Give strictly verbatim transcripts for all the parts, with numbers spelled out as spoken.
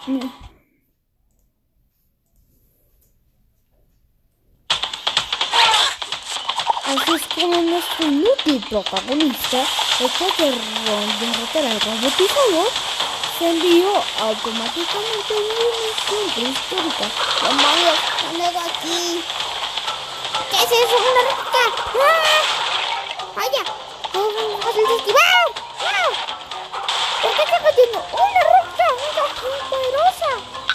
Así es como nuestro inútil protagonista, después de derrotar al robotizador, se envió automáticamente una dimensión prehistórica. ¡Demonios! ¡Me nego aquí! ¿Qué es eso? ¡Una roca! ¡Ah! ¡Vaya! ¡Todo es muy fácil de esquivar! ¡Ah! ¿Por qué está cayendo? ¡Una roca! ¡Una muy poderosa!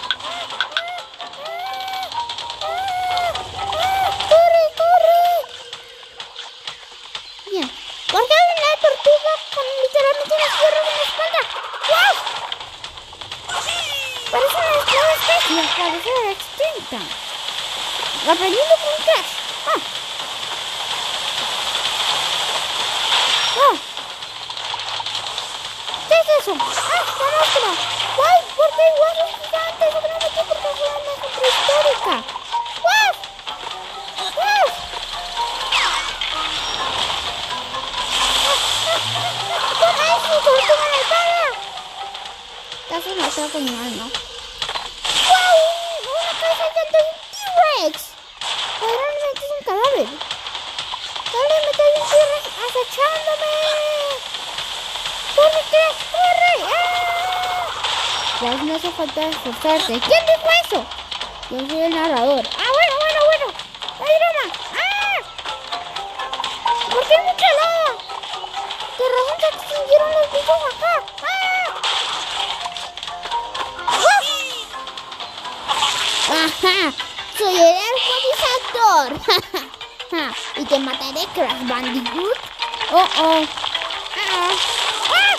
¡Corre, corre! Bien. Guarda una tortuga con literalmente unas fierros en la espalda. ¡Wow! Parece una nueva especie, parece extinta. Aprendiendo con Crash. Ah. Ah. ¿Qué es eso? Ah, la máscara. ¡Guau! ¿Por qué hay huesos gigantes? ¿Por qué no metí porque es una imagen prehistórica? ¡Guau! ¡Guau! ¡Toma eso! ¡Toma la espada! Casi me atraco mi alma. ¡Wow! ¡Una cabeza gigante de un T-Rex! Probablemente es un cadáver. ¡Dale, me trae un T-Rex acechándome! ¡Corre, Crash! ¡Corre! ¡Ah! Crash, no hace falta esforzarse. ¿Quién dijo eso? Yo soy el narrador. ¡Ah, bueno, bueno, bueno! ¡Hay broma! ¡Ah! ¿Por qué hay mucha lava? ¿Qué razón se extinguieron los bichos acá? ¡Ah! ¡Ajá! ¡Soy el arcoizador! ¿Y te mataré, Crash Bandicoot? ¡Oh, oh! ¡Ah! ¡Ah! ¡Ah!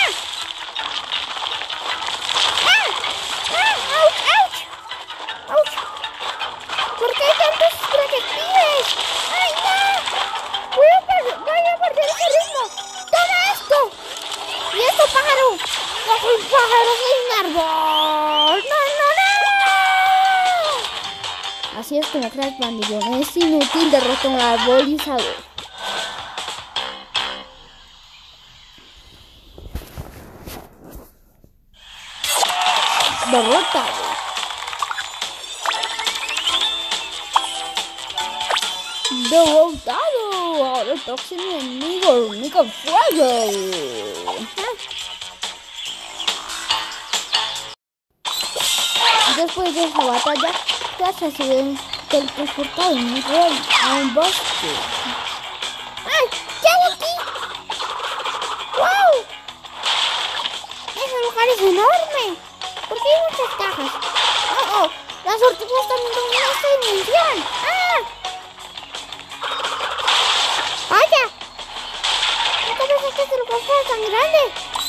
¡Ah! ¡Ah! ¡Auch! ¡Auch! ¡Auch! ¿Por qué hay tantos proyectiles? ¡Ay, no! Voy a perder, voy a perder ese ritmo. ¡Toma esto! ¿Y esto, pájaro? ¡Bajo un pájaro de un árbol! ¡No, no, no! Así es como Crash Bandicoot es inútil derrotar al arbolizador. Derrotado. Derrotado. Ahora el próximo enemigo, Hormiga Fuego. Después de esa batalla, Crash ha sido teletransportado en un rol a un bosque. ¡Ay! ¿Qué hago aquí? ¡Wow! Ese lugar es enorme. ¿Por qué hay muchas cajas? ¡Oh, oh! Las tortugas también dominan esta dimensión. ¡Ah! ¡Vaya! Nunca pensé que este lugar fuera tan grande.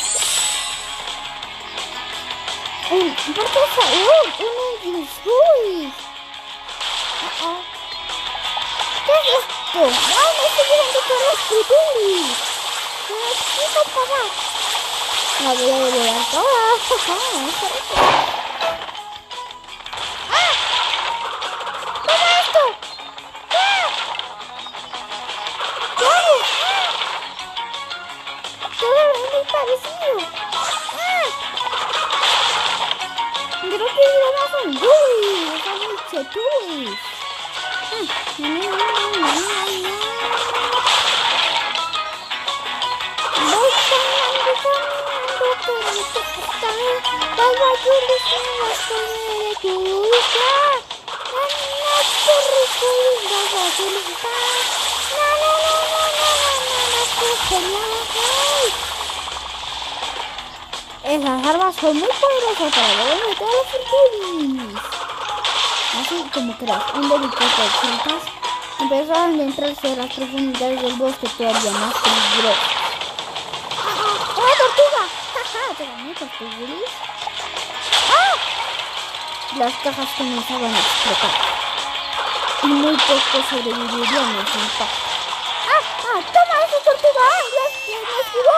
Un parque de salud. Un Edisui. ¡Oh, oh! ¿Qué es esto? ¡Wow! ¡Me estoy llegando con los tutulis! ¡Me necesito pagar! La voy a devorar toda. ¡Ah! ¡Toma esto! ¡Ah! ¿Qué hago? ¡Ah! Todo es muy parecido. ¡Ah! Creo que yo no son Dewey. Son muchos Dewey. ¡Ah! ¡No, no, no, no, no! Voy caminando, caminando, pero no te está. Vaya, yo le sigo hasta de tu hija. No te recuerdas, vaya, yo le está. No, no, no, no, no, no, no, no, que genial. Esas armas son muy poderosas para lograr todos los fortunis. Así como Crash, un delicado de chimpas, empezaron a entrarse a las profundidades del bosque todavía más peligrosas. ¡Una tortuga! ¡Jaja! ¿Te gané, tortuguris? ¡Ah! Las cajas comenzaban a explotar. Y muy pocos sobrevivirían a ese impacto. ¡Ah! ¡Ah! ¡Toma esa tortuga! ¡Ah! ¡Ya me esquivó!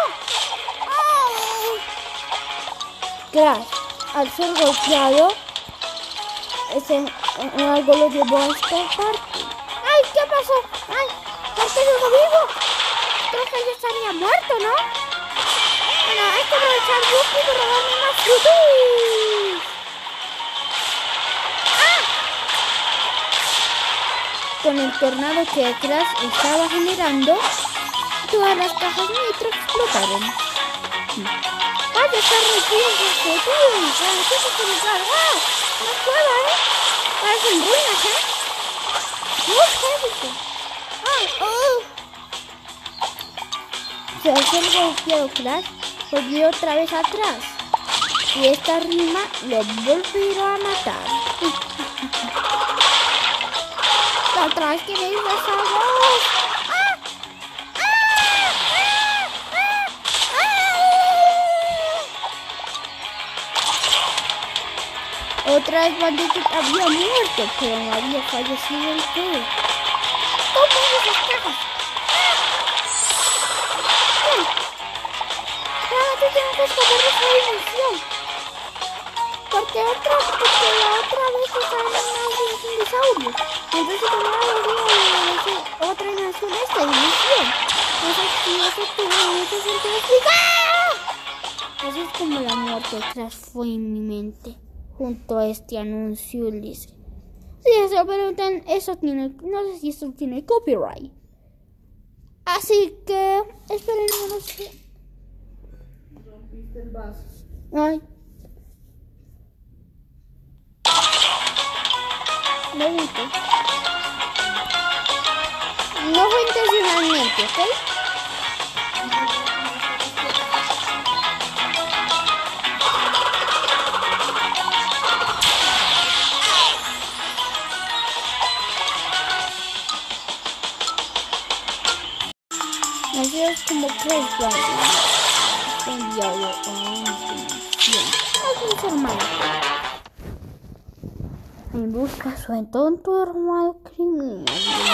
¡Ah! Crash, al ser golpeado, ese algo lo llevó a esta parte. ¡Ay! ¿Qué pasó? ¡Ay! ¿Por qué sigo vivo? Creo que ya estaría muerto, ¿no? Bueno, hay que aprovechar Buki para robarme más frutos. el tornado que Crash estaba generando, todas las cajas nitro explotaron. ¡Vaya, está reciente este tío! ¿Qué es este lugar? ¡Ah! ¡No puedo, eh! Parecen ruinas, ¿eh? ¡Uf! ¿Qué es esto? ¡Ah! ¡Oh! Tras ser golpeado Crash, volvió otra vez atrás. Y esta rima lo volvió a matar. Atrás, ¿queréis esa voz? ¡Ah! ¡Ah! ¡Ah! ¡Ah! Otra vez Bandit había muerto, pero no había fallecido el todo. ¿Cómo esas cajas? ¡Ah! Ahora te tengo que escapar de esa dimensión. Porque otra, porque la otra vez estaban en un dinosaurio. Entonces tomaba otra dimensión de esta dimensión. Entonces si eso tuvo mucho sentido explicar. Así es como la muerte de Crash fue en mi mente. Junto a este anuncio dice. Si se lo preguntan, eso tiene, no sé si esto tiene copyright. Así que esperen unos. Rompiste el vaso. Ay. No viste. No fue intencionalmente, ¿ok? Así es como Crash Bandicoot fue enviado a una dimensión. A sus hermanos. En busca de su entonto hermano criminal.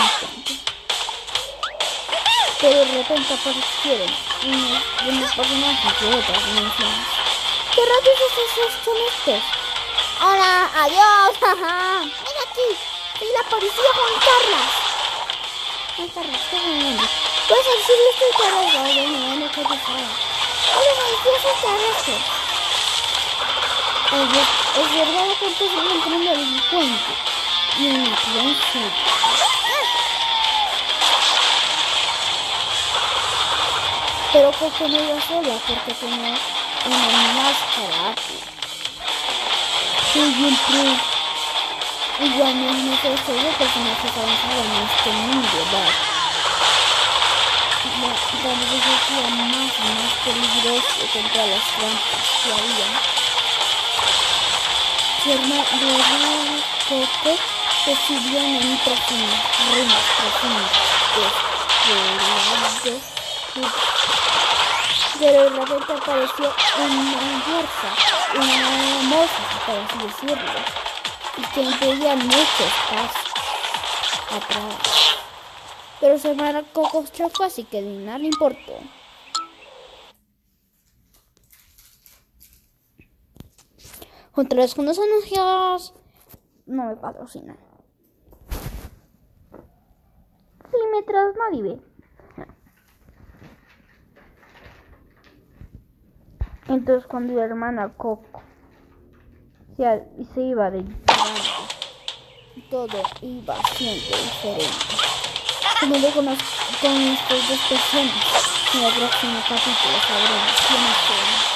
Pero de repente aparecieron unos, unos personajes de otras dimensiones. ¿Qué rayos son estos? ¡Hola! ¡Adiós! ¡Jaja! ¡Ven aquí! ¡Soy la policía Juan Carlos! Juan Carlos, ¿qué me puedes decirle esto y te arreglo? Oye, no, no te deshaga. ¡Hola, policía extraterrestre! Es, es verdad que antes me encontré el delincuente y una crianza. Pero Coco no iba sola porque tenía una máscara. Siempre igual no es necesario personajes avanzados en este mundo, ¿verdad? La vida era más y más peligroso contra las trampas que había. Su hermano Coco recibió en un profundo, reinos profundos, pero de repente apareció una fuerza, una moza, por así decirlo, y que impedía muchos pasos atrás. Pero su hermano Coco chocó, así que ni nada le importó. Contra los fondos anunciados no me patrocinan. Mientras nadie ve. Entonces cuando la hermana Coco se, se iba de todo iba siendo diferente. Como lo conozco con estas dos personas, en el próximo capítulo sabremos quiénes son.